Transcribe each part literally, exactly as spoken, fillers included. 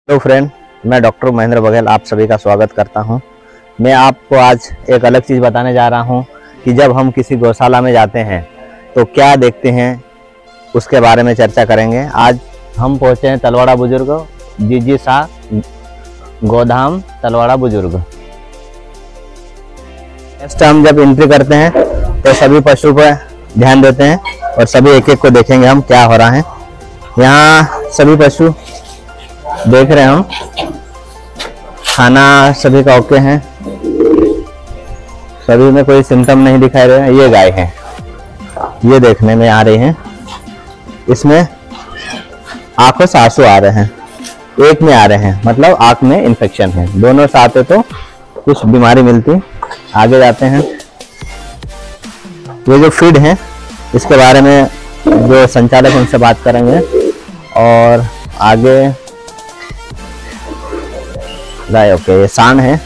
Hello friend, मैं doctor Mahendra Baghel आप सभी का स्वागत करता हूं। मैं आपको आज एक अलग चीज़ बताने जा रहा हूं कि जब हम किसी गौशाला में जाते हैं तो क्या देखते हैं, उसके बारे में चर्चा करेंगे। आज हम पहुंचे हैं तलवाड़ा बुजुर्ग जीजी शाह गोधाम तलवाड़ा बुजुर्ग। नेक्स्ट हम जब एंट्री करते हैं तो सभी पशु पर ध्यान देते हैं और सभी एक एक को देखेंगे हम क्या हो रहा है। यहाँ सभी पशु देख रहे हैं हम, खाना सभी का ओके है, सभी में कोई सिम्टम नहीं दिखाई दे रहा है। ये गाय है, ये देखने में आ रही है, इसमें आंखों से आंसू आ रहे हैं, एक में आ रहे हैं मतलब आंख में इन्फेक्शन है। दोनों से आते तो कुछ बीमारी मिलती। आगे जाते हैं, ये जो फीड है इसके बारे में जो संचालक उनसे बात करेंगे। और आगे गाय ओके, ये सांड है,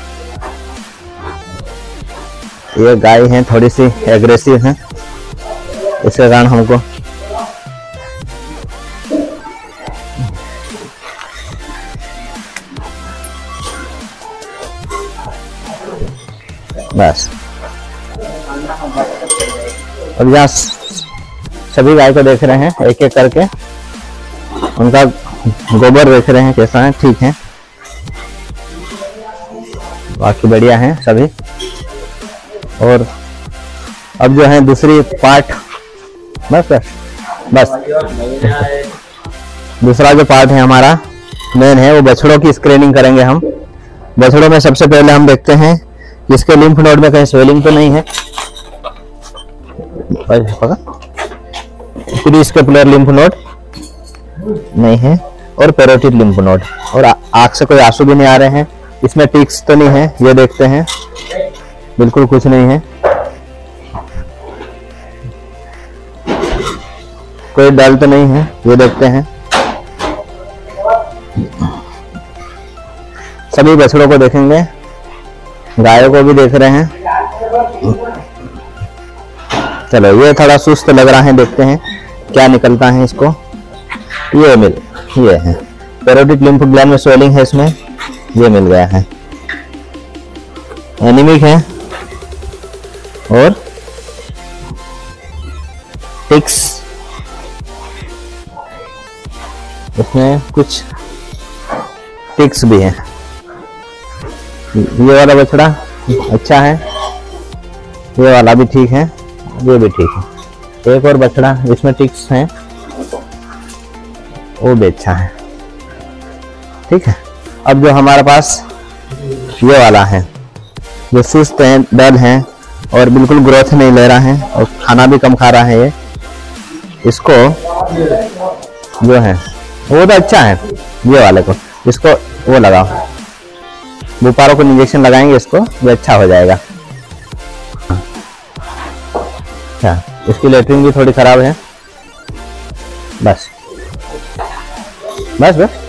ये गाय है थोड़ी सी एग्रेसिव है, इसके कारण हमको बस। अब यहाँ सभी गाय को देख रहे हैं एक एक करके, उनका गोबर देख रहे हैं कैसा है, ठीक है, बाकी बढ़िया हैं सभी। और अब जो है दूसरी पार्ट, बस बस बस दूसरा जो पार्ट है हमारा मेन है, वो बछड़ों की स्क्रीनिंग करेंगे हम। बछड़ों में सबसे पहले हम देखते हैं कि इसके लिम्फ नोड में कहीं स्वेलिंग तो नहीं है, प्रीस्केपुलर लिम्फ नोड नहीं है, और पैरोटिड लिम्फ नोड, और आंख से कोई आंसू भी नहीं आ रहे हैं। इसमें टिक्स तो नहीं है, ये देखते हैं, बिल्कुल कुछ नहीं है। कोई डल तो नहीं है, ये देखते हैं। सभी बछड़ों को देखेंगे, गायों को भी देख रहे हैं। चलो, ये थोड़ा सुस्त लग रहा है, देखते हैं क्या निकलता है इसको। ये मिल ये है पैरोटिड लिम्फ ग्लैंड में स्वेलिंग है, इसमें ये मिल गया है, एनीमिक है, और टिक्स, इसमें कुछ टिक्स भी है। ये वाला बछड़ा अच्छा है, ये वाला भी ठीक है, ये भी ठीक है। एक और बछड़ा इसमें टिक्स है, वो भी अच्छा है, ठीक है। अब जो हमारे पास ये वाला है, जो सुस्त है, डल है और बिल्कुल ग्रोथ नहीं ले रहा है और खाना भी कम खा रहा है, ये इसको जो है वो तो अच्छा है, ये वाले को इसको वो लगाओ, बुपारों को इंजेक्शन लगाएंगे इसको, ये अच्छा हो जाएगा। अच्छा, इसकी लेटरिन भी थोड़ी खराब है, बस बस बस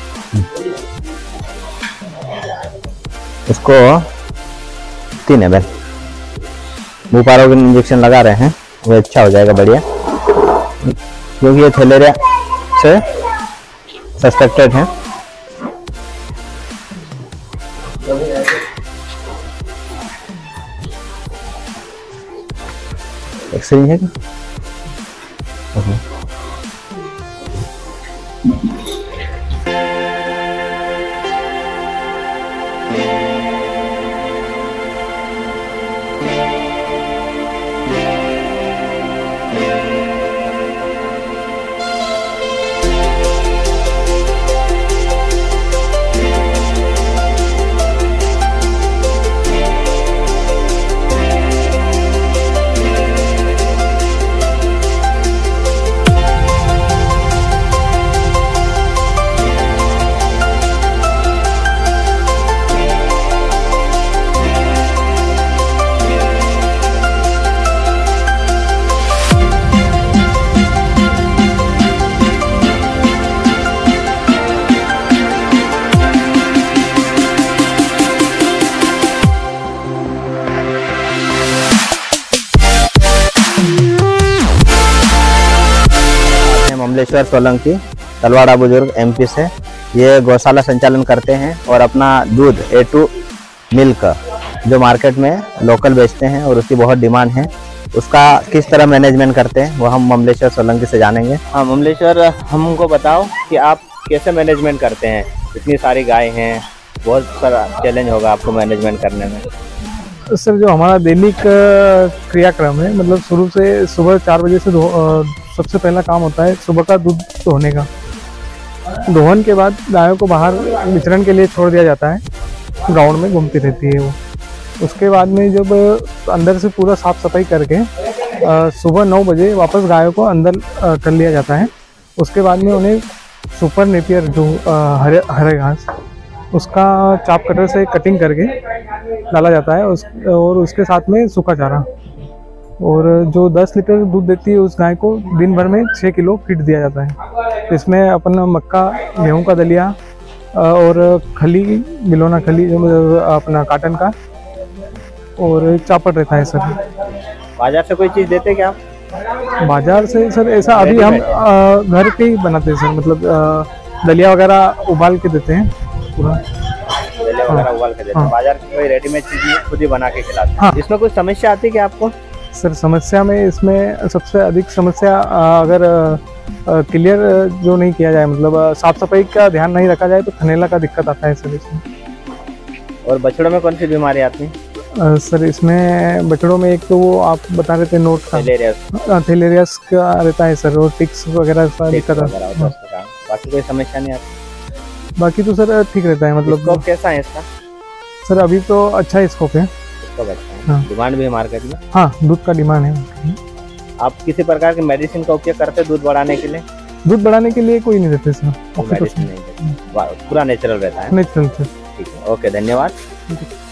इसको तीन एम एल बुपारों के इंजेक्शन लगा रहे हैं, वो अच्छा हो जाएगा, बढ़िया, क्योंकि ये थैलेरिया से सस्पेक्टेड है। एक्सरे है क्या? कमलेश्वर सोलंकी, तलवाड़ा बुजुर्ग एमपी से। ये गौशाला संचालन करते हैं और अपना दूध ए टू मिल्क जो मार्केट में लोकल बेचते हैं और उसकी बहुत डिमांड है, उसका किस तरह मैनेजमेंट करते हैं वो हम ममलेश्वर सोलंकी से जानेंगे। हाँ ममलेश्वर, हमको बताओ कि आप कैसे मैनेजमेंट करते हैं, इतनी सारी गाय हैं, बहुत सारा चैलेंज होगा आपको मैनेजमेंट करने में। सर जो हमारा दैनिक क्रियाक्रम है, मतलब शुरू से सुबह चार बजे से सबसे पहला काम होता है सुबह का दूध धोने का। दोहन के बाद गायों को बाहर विचरण के लिए छोड़ दिया जाता है, ग्राउंड में घूमती रहती है वो। उसके बाद में जब अंदर से पूरा साफ सफाई करके सुबह नौ बजे वापस गायों को अंदर कर लिया जाता है। उसके बाद में उन्हें सुपर नेपियर जो हरे हरे घास, उसका चाप कटर से कटिंग करके डाला जाता है उस और उसके साथ में सूखा चारा। और जो दस लीटर दूध देती है उस गाय को दिन भर में छः किलो फीड दिया जाता है। इसमें अपन मक्का, गेहूं का दलिया और खली, बिलोना खली जो अपना काटन का, और चापड़ रहता है सर। बाजार से कोई चीज़ देते क्या आप? बाजार से सर ऐसा अभी हम आ, घर पे ही बनाते हैं सर, मतलब आ, दलिया वगैरह उबाल के देते हैं पूरा। दलिया वगैरह उबाल के देते हैं। हाँ। बाजार की कोई रेडीमेड चीज़ खुद ही बना के खिलाते हैं। हाँ। इसमें कुछ समस्या आती है क्या आपको? सर समस्या में इसमें सबसे अधिक समस्या आ, अगर क्लियर जो नहीं किया जाए, मतलब साफ सफाई का ध्यान नहीं रखा जाए तो थनैला का दिक्कत आता है सर इसमें। और बछड़ों में कौन सी बीमारी आती है? आ, सर इसमें बछड़ों में एक तो वो आप बता रहे थे नोट का, थैलेरियस थैलेरियस का रहता है सर, और टिक्स वगैरह का दिक्कत आता है। बाकी कोई समस्या नहीं आती? बाकी तो सर ठीक रहता है, मतलब स्कोप कैसा है इसका? सर अभी तो अच्छा ही स्कोप है। स्कोप अच्छा है। हाँ। डिमांड भी है मार्केट में? हाँ, दूध का डिमांड है। आप किसी प्रकार के मेडिसिन का उपयोग करते हैं दूध बढ़ाने के लिए? दूध बढ़ाने के लिए कोई नहीं देते सर, मेडिसिन नहीं देते, पूरा नेचुरल रहता है। Natural sir. ठीक है, ओके, धन्यवाद।